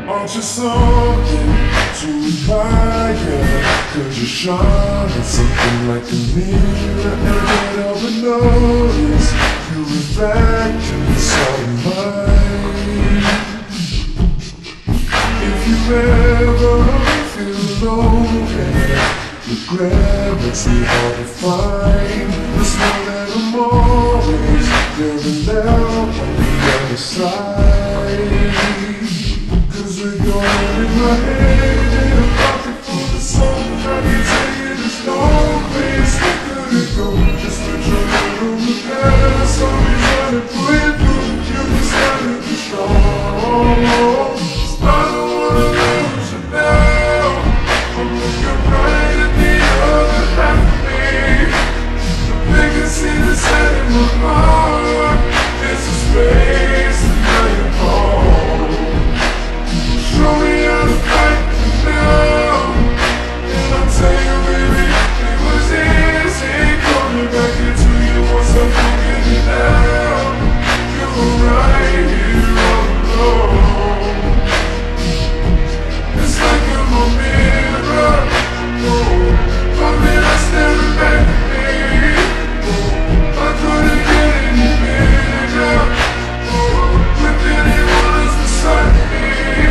Aren't you something to admire? Cause you shine at something like a mirror, and I can't help but notice you reflect in the side of mine. If you ever feel alone and regret makes me hard to find, just know that I'm always there and out on the other side. Cause we're going in my head in a pocket full of soul. I can tell you there's no place we couldn't go. Just put your head on the past, always trying to pull it through. You just gotta be strong. I don't wanna lose you now. I'm looking right at the other half of me. The vacancy that's set in my heart is a space that now you're home. Show me how to fight now. And I'll tell you, baby, it was easy coming back into you once I figured it out. You were right here all alone. It's like you're my mirror. Oh, my mirror staring back at me. Oh, I couldn't get any bigger. Oh, with anyone else beside me.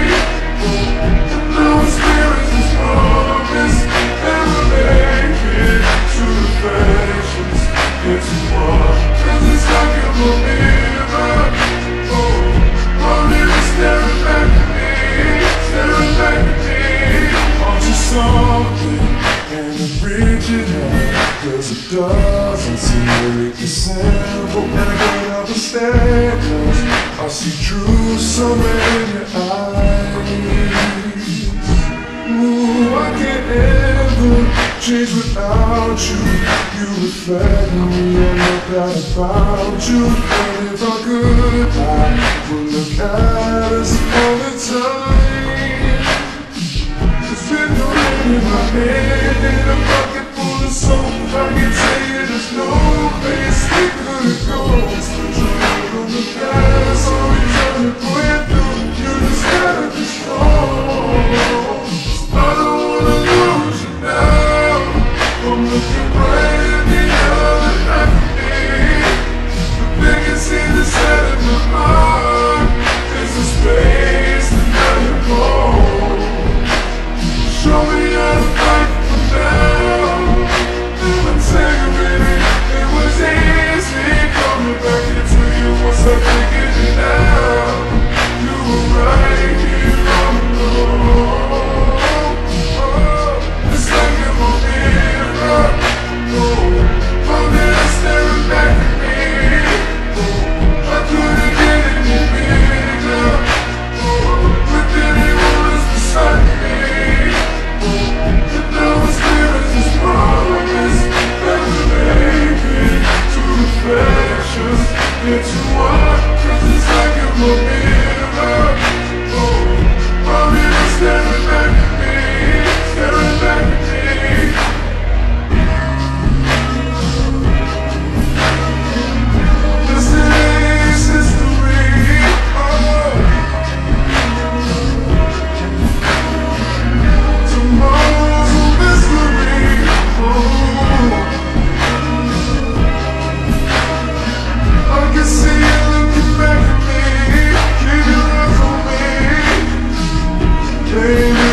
And now it's clear as this promise that we'll make it to reflections, get to one. Cause it's like you're my mirror. Oh, my mirror staring back at me, staring back at me. Aren't you something and original? Cause it doesn't seem really simple, and I can't understand. Cause I see truth somewhere in your eyes. Ooh, I can't ever change without you. You reflect me and no doubt about you. And if I could, I would look at us all the time. Cause with no head in my head and a pocket full of soul, I can tell you there's no place we couldn't go. Just put your head on the gas, always trying to pull it through. You just gotta be strong. I don't wanna lose you now. I'm looking right at the other half of me. The vacancy that's set in my heart is a space that now you're home. Show me how to fight for now. I'm telling you, baby, it was easy coming back into you once I figured it out. You were right here all alone. Oh, it's like you're my mirror. Oh, my mirror staring back at me. Oh, I couldn't get any bigger. Oh, with anyone else beside me. And now it's clear as this promise that we'll make it to reflections, get to one. Cause it's like you're my mirror. Oh, my mirror staring back at me, staring back at me. This is history. Oh, tomorrow's a mystery. Oh, I can see you looking back at me, keep your eyes on me, baby.